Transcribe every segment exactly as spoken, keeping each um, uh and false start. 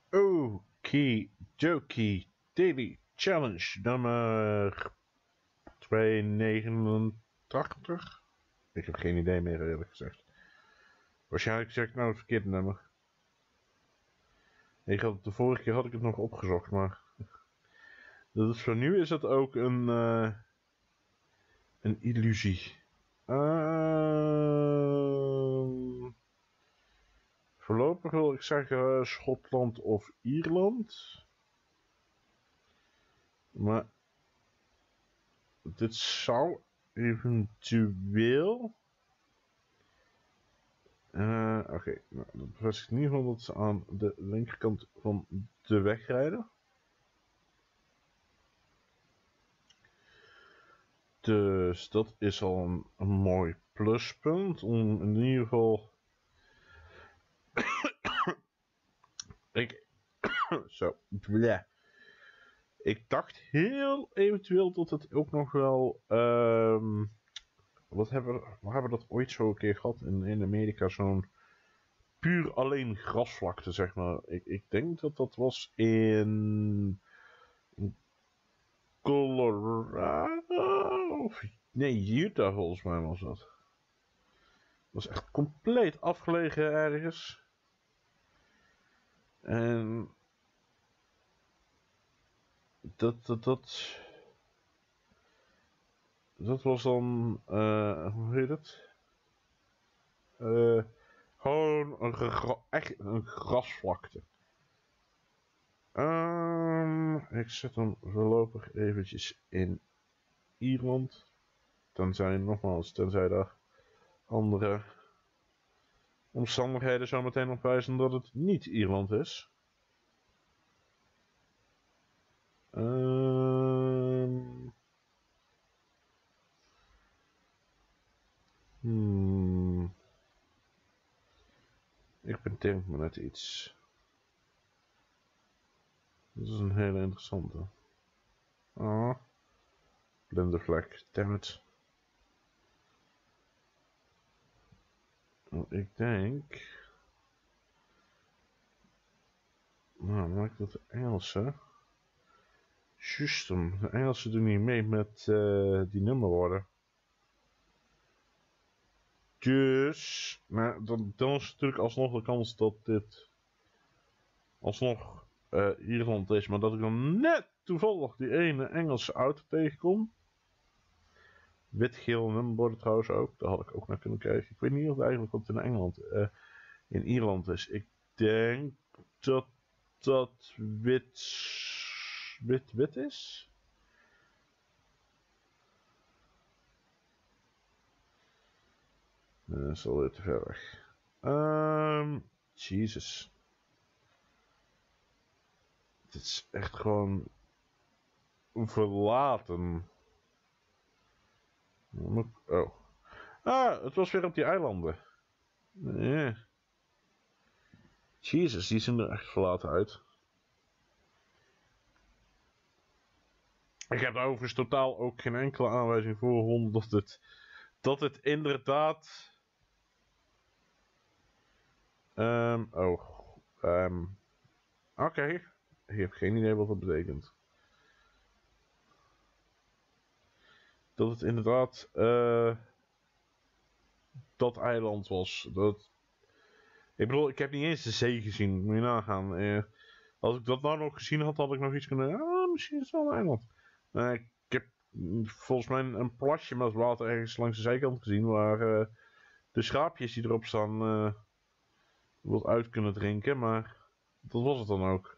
Okidoki Daily Challenge nummer tweehonderdnegenentachtig. Ik heb geen idee meer eerlijk gezegd. Waarschijnlijk zeg ik nou het verkeerde nummer. Ik had, de vorige keer had ik het nog opgezocht, maar... Dus voor nu is het ook een... Uh, een illusie. Uh, voorlopig wil ik zeggen Schotland of Ierland. Maar... Dit zou eventueel... Uh, Oké, okay. Nou, dat bevestigt in ieder geval dat ze aan de linkerkant van de weg rijden. Dus dat is al een, een mooi pluspunt om in ieder geval... ik... Zo, bleh. Ik dacht heel eventueel dat het ook nog wel... Um, wat hebben we, we hebben dat ooit zo een keer gehad in, in Amerika, zo'n puur alleen grasvlakte, zeg maar. Ik, ik denk dat dat was in... in Colorado? Of, nee, Utah volgens mij was dat. Dat was echt compleet afgelegen ergens. En... Dat, dat, dat... Dat was dan... Uh, hoe heet het? Uh, gewoon een, gra echt een grasvlakte. Um, ik zet hem voorlopig eventjes in Ierland. Tenzij, nogmaals, tenzij daar andere omstandigheden zo meteen op wijzen dat het niet Ierland is. Um, hmm. Ik bedenk me net iets. Dat is een hele interessante. Ah. Blinde vlek, dammit. Ik denk... Nou, maak dat de Engelsen. Justum, de Engelsen doen niet mee met uh, die nummerwoorden. Dus, nou, dan, dan is natuurlijk alsnog de kans dat dit alsnog uh, Ierland is, maar dat ik dan net toevallig die ene Engelse auto tegenkom. Wit-geel nummerborden trouwens ook, daar had ik ook naar kunnen kijken. Ik weet niet of het eigenlijk wat in Engeland, uh, in Ierland is. Ik denk dat dat wit, wit, wit is. Dat is alweer te ver weg. Um, Jesus. Dit is echt gewoon verlaten. Oh. Ah, het was weer op die eilanden. Nee. Jesus, die zien er echt verlaten uit. Ik heb daar overigens totaal ook geen enkele aanwijzing voor gevonden dat het, dat het inderdaad... Um, oh. Um, Oké. Okay. Ik heb geen idee wat dat betekent. Dat het inderdaad uh, dat eiland was. Dat... Ik bedoel, ik heb niet eens de zee gezien. Moet je nagaan. Uh, als ik dat nou nog gezien had, had ik nog iets kunnen... Ah, misschien is het wel een eiland. Uh, ik heb volgens mij een plasje met water ergens langs de zijkant gezien. Waar uh, de schaapjes die erop staan... Uh, wat uit kunnen drinken. Maar dat was het dan ook.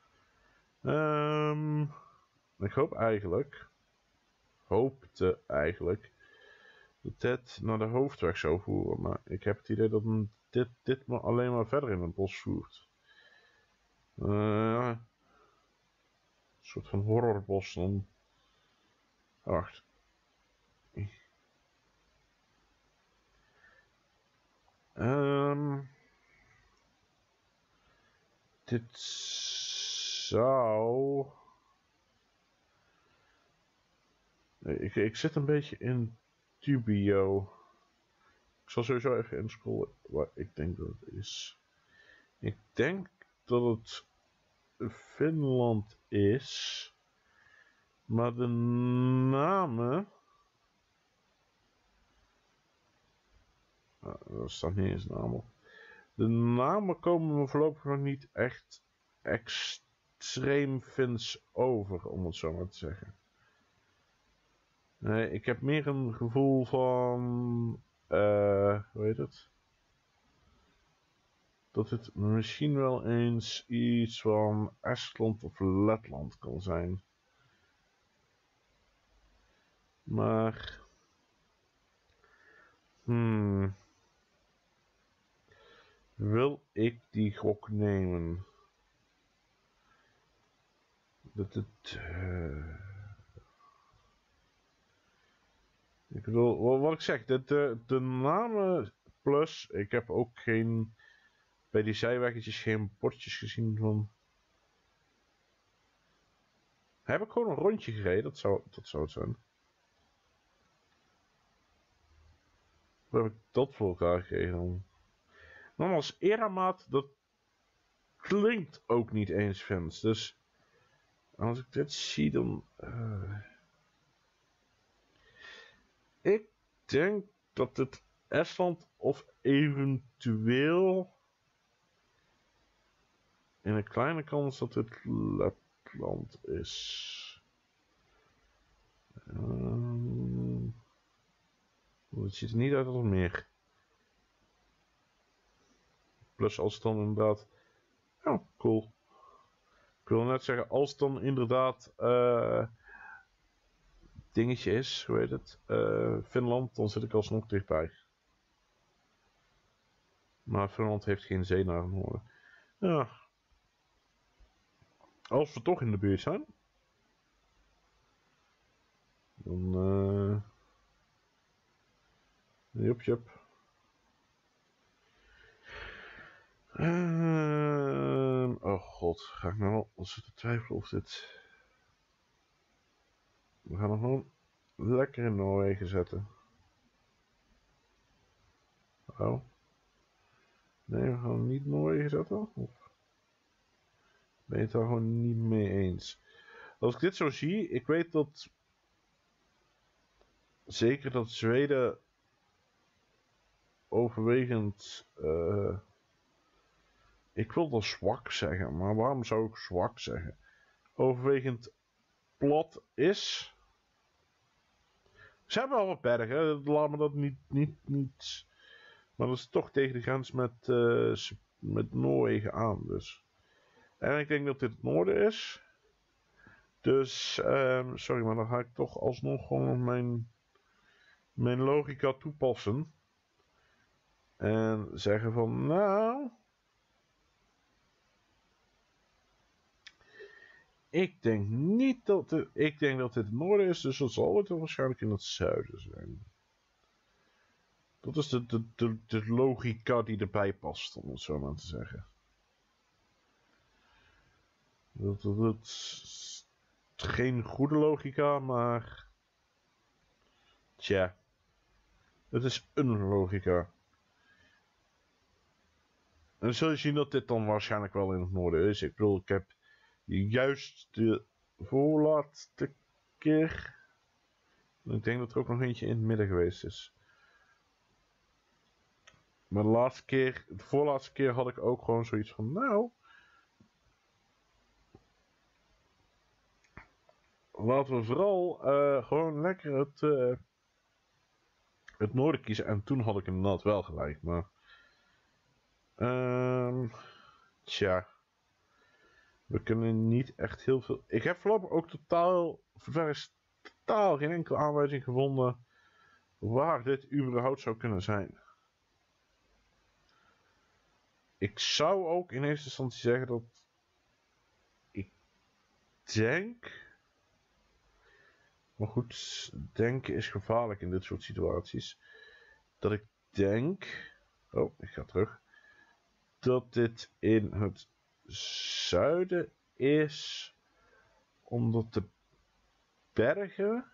Um, ik hoop eigenlijk... hoopte eigenlijk dat dit naar de hoofdweg zou voeren, maar ik heb het idee dat dit, dit maar alleen maar verder in het bos voert. Uh, een soort van horrorbos dan. Wacht. Um, dit zou... Ik, ik zit een beetje in dubio. Ik zal sowieso even inscrollen waar ik denk dat het is. Ik denk dat het Finland is. Maar de namen... Nou, er staat niet eens naam op. De namen komen me voorlopig nog niet echt extreem Fins over, om het zo maar te zeggen. Nee, ik heb meer een gevoel van... Uh, hoe heet het? Dat het misschien wel eens iets van Estland of Letland kan zijn. Maar... Hmm... Wil ik die gok nemen? Dat het... Uh... Ik bedoel, wat ik zeg, de, de, de namen plus, ik heb ook geen... Bij die zijweggetjes geen bordjes gezien van... Heb ik gewoon een rondje gereden? Dat zou, dat zou het zijn. Hoe heb ik dat voor elkaar gekregen dan? Nogmaals, Eramaat, dat klinkt ook niet eens Fins. Dus als ik dit zie dan... Uh... Ik denk dat het Estland of eventueel... In een kleine kans dat het Letland is. Um, het ziet er niet uit als meer. Plus als het dan inderdaad... Oh, cool. Ik wil net zeggen, als het dan inderdaad... Uh, dingetje is, hoe heet het? Uh, Finland, dan zit ik alsnog dichtbij. Maar Finland heeft geen zee naar het noorden. Ja. Als we toch in de buurt zijn. Dan... Uh... Jup, jup. Uh... Oh god, ga ik nou wel zitten twijfelen of dit... We gaan nog gewoon lekker in Noorwegen zetten. Oh. Nee, we gaan niet Noorwegen zetten? Of ben je het daar gewoon niet mee eens? Als ik dit zo zie, ik weet dat... Zeker dat Zweden... overwegend... Uh, ik wil wel zwak zeggen, maar waarom zou ik zwak zeggen? Overwegend plat is... Ze hebben wel wat bergen, laat me dat niet, niet, niet... Maar dat is toch tegen de grens met, uh, met Noorwegen aan, dus... En ik denk dat dit het noorden is. Dus, um, sorry, maar dan ga ik toch alsnog gewoon mijn, mijn logica toepassen. En zeggen van, nou... Ik denk niet dat het, ik denk dat dit het noorden is, dus dat zal het waarschijnlijk in het zuiden zijn. Dat is de, de, de, de logica die erbij past, om het zo maar te zeggen. Dat, dat, dat is geen goede logica, maar... Tja. Het is een logica. En dan zul je zien dat dit dan waarschijnlijk wel in het noorden is. Ik bedoel, ik heb juist de voorlaatste keer... Ik denk dat er ook nog eentje in het midden geweest is. Maar de laatste keer, de voorlaatste keer had ik ook gewoon zoiets van, nou... Laten we vooral uh, gewoon lekker het, uh, het noorden kiezen. En toen had ik inderdaad wel gelijk, maar... Um, tja. We kunnen niet echt heel veel... Ik heb voorlopig ook totaal... Er is totaal geen enkele aanwijzing gevonden... waar dit überhaupt zou kunnen zijn. Ik zou ook in eerste instantie zeggen dat... Ik denk... Maar goed, denken is gevaarlijk in dit soort situaties. Dat ik denk... Oh, ik ga terug. Dat dit in het zuiden is... Omdat de bergen...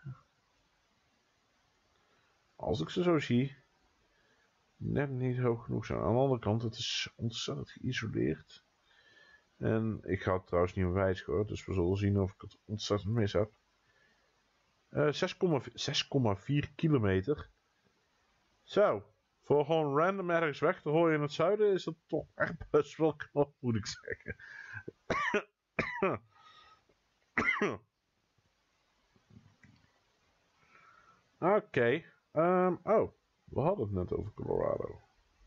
Als ik ze zo zie... Net niet hoog genoeg zijn. Aan de andere kant, het is ontzettend geïsoleerd. En ik ga het trouwens niet wijzigen hoor, dus we zullen zien of ik het ontzettend mis heb. Uh, zes komma vier kilometer. Zo, voor gewoon random ergens weg te gooien in het zuiden is dat toch echt best wel knap, moet ik zeggen. Oké, okay. um, oh, we hadden het net over Colorado.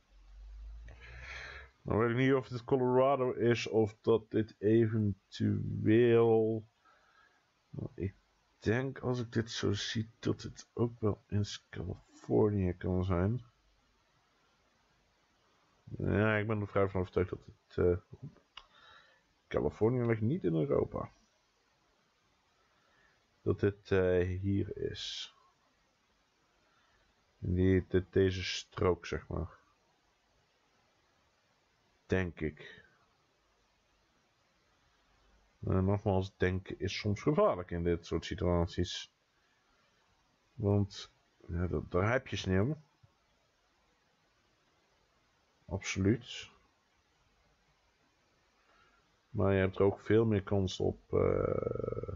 Dan weet ik niet of dit Colorado is of dat dit eventueel... Ik denk als ik dit zo zie dat het ook wel in Californië kan zijn. Ja, ik ben er vrij van overtuigd dat het... Uh, Californië ligt niet in Europa. Dat dit uh, hier is. Die, dit, deze strook, zeg maar. Denk ik. Uh, nogmaals, denken is soms gevaarlijk in dit soort situaties. Want ja, dat, daar heb je sneeuw. Absoluut. Maar je hebt er ook veel meer kans op... Uh,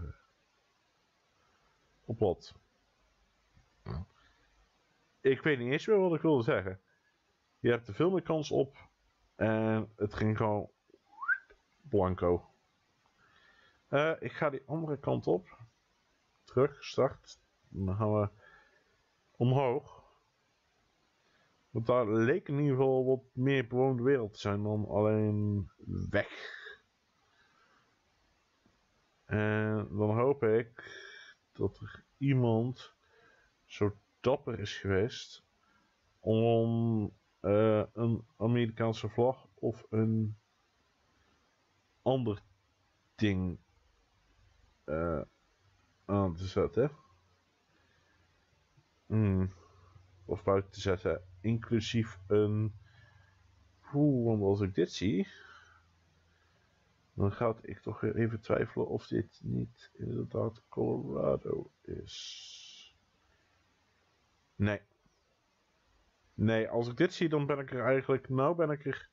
op wat? Ja. Ik weet niet eens meer wat ik wilde zeggen. Je hebt er veel meer kans op. En het ging gewoon... blanco. Uh, ik ga die andere kant op. Terug, start. Dan gaan we omhoog. Want daar leek in ieder geval wat meer bewoonde wereld te zijn dan alleen weg. En dan hoop ik dat er iemand zo dapper is geweest om uh, een Amerikaanse vlag of een ander ding uh, aan te zetten. Hmm. Of buiten te zetten, inclusief een... Oeh, want als ik dit zie, dan ga ik toch weer even twijfelen of dit niet inderdaad Colorado is. Nee. Nee, als ik dit zie, dan ben ik er eigenlijk... Nou ben ik er...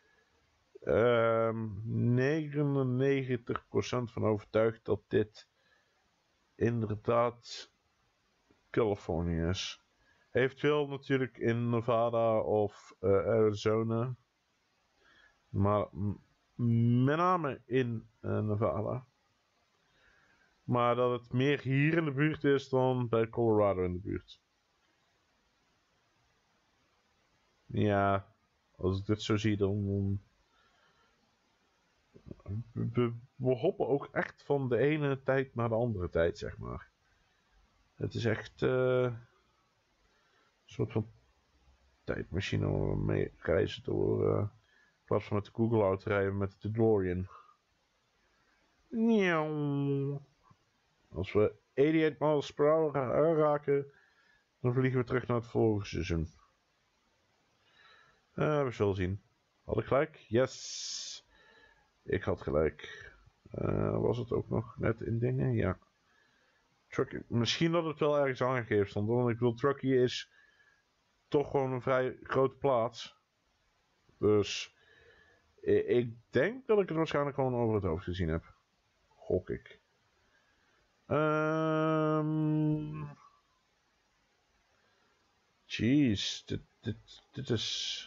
Um, negenennegentig procent van overtuigd dat dit inderdaad Californië is. Eventueel natuurlijk in Nevada of uh, Arizona. Maar met name in uh, Nevada. Maar dat het meer hier in de buurt is dan bij Colorado in de buurt. Ja, als ik dit zo zie dan... dan we, we hoppen ook echt van de ene tijd naar de andere tijd, zeg maar. Het is echt... Uh, een soort van tijdmachine waar we mee reizen door... Uh, in plaats van met de Google Auto rijden met de DeLorean. Als we eenennegentig miles per hour raken, dan vliegen we terug naar het vorige seizoen. Uh, we zullen zien. Had ik gelijk? Yes! Ik had gelijk. Uh, was het ook nog net in dingen? Ja. Truckee. Misschien dat het wel ergens aangegeven stond. Want ik bedoel, Truckee is toch gewoon een vrij grote plaats. Dus ik denk dat ik het waarschijnlijk gewoon over het hoofd gezien heb. Gok ik. Um... Jeez, dit, dit, dit is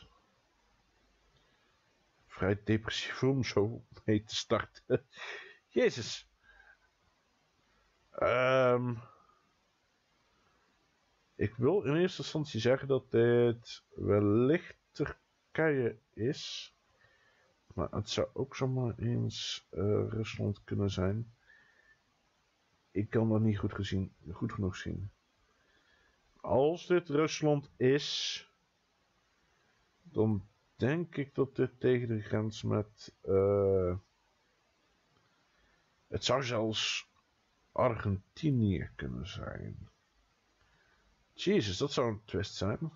vrij depressief om zo mee te starten. Jezus. Um... Ik wil in eerste instantie zeggen dat dit wellicht Turkije is. Maar het zou ook zomaar eens uh, Rusland kunnen zijn. Ik kan dat niet goed, gezien, goed genoeg zien. Als dit Rusland is, dan denk ik dat dit tegen de grens met... Uh, het zou zelfs Argentinië kunnen zijn. Jezus, dat zou een twist zijn.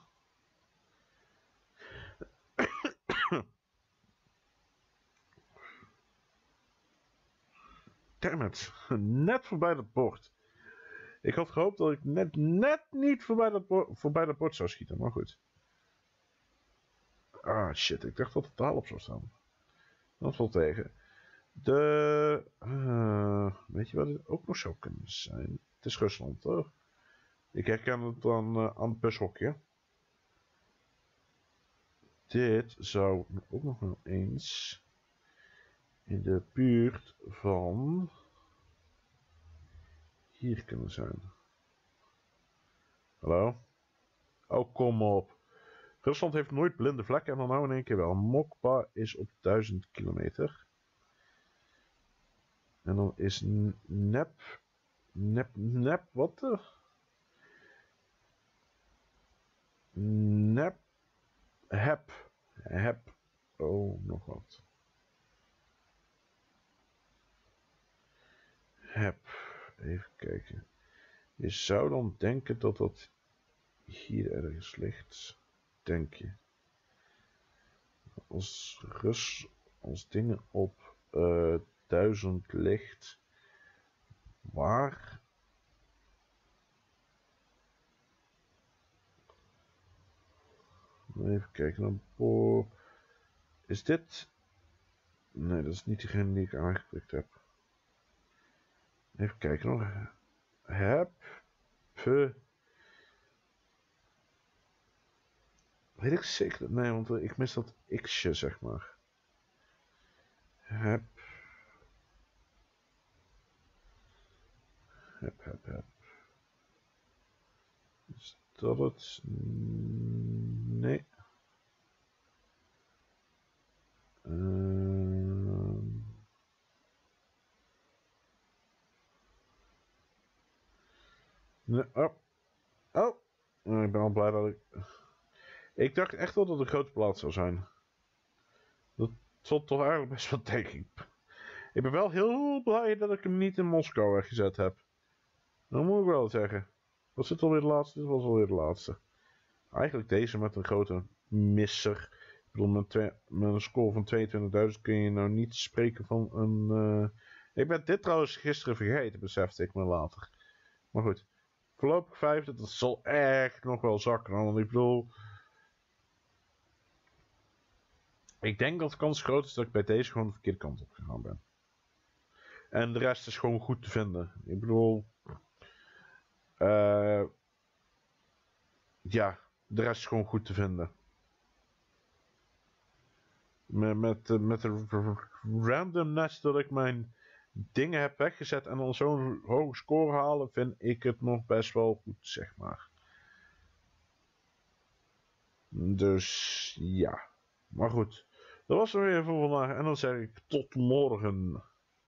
Damn it. Net voorbij dat bord. Ik had gehoopt dat ik net, net niet voorbij dat, bord, voorbij dat bord zou schieten, maar goed. Ah shit, ik dacht dat het taal op zou staan. Dat valt tegen. De... Uh, weet je wat het ook nog zou kunnen zijn? Het is Rusland, hoor. Ik herken het dan uh, aan het bushokje. Dit zou ook nog wel eens in de buurt van hier kunnen zijn. Hallo? Oh, kom op. Rusland heeft nooit blinde vlekken en dan nou in één keer wel. Mokba is op duizend kilometer. En dan is nep, nep, nep, wat de? Nep, heb, heb, oh, nog wat. Heb, even kijken. Je zou dan denken dat dat hier ergens ligt, denk je. Als Rus, als dingen op uh, duizend ligt, waar? Even kijken naar Bo. Is dit? Nee, dat is niet degene die ik aangeklikt heb. Even kijken nog. Heb. P. Weet ik zeker? Nee, want ik mis dat x'je, zeg maar. Heb. Heb, heb, heb. Is dat het? Nee. Uh... Nee. Oh. Oh. Ik ben al blij dat ik... Ik dacht echt dat het een grote plaats zou zijn. Dat zat toch eigenlijk best wel tegen. Ik ben wel heel blij dat ik hem niet in Moskou weggezet heb. Dat moet ik wel zeggen. Was dit alweer de laatste? Dit was alweer de laatste. Eigenlijk deze met een grote misser. Ik bedoel, met, twee, met een score van tweeëntwintigduizend kun je nou niet spreken van een... Uh... Ik ben dit trouwens gisteren vergeten, besefte ik me later. Maar goed. Voorlopig vijfde, dat zal echt nog wel zakken. Want ik bedoel... Ik denk dat de kans groot is dat ik bij deze gewoon de verkeerde kant op gegaan ben. En de rest is gewoon goed te vinden. Ik bedoel... Uh, ja, de rest is gewoon goed te vinden. Met, met, met de randomness dat ik mijn dingen heb weggezet en dan zo'n hoge score halen, vind ik het nog best wel goed, zeg maar. Dus ja. Maar goed, dat was er weer voor vandaag en dan zeg ik tot morgen.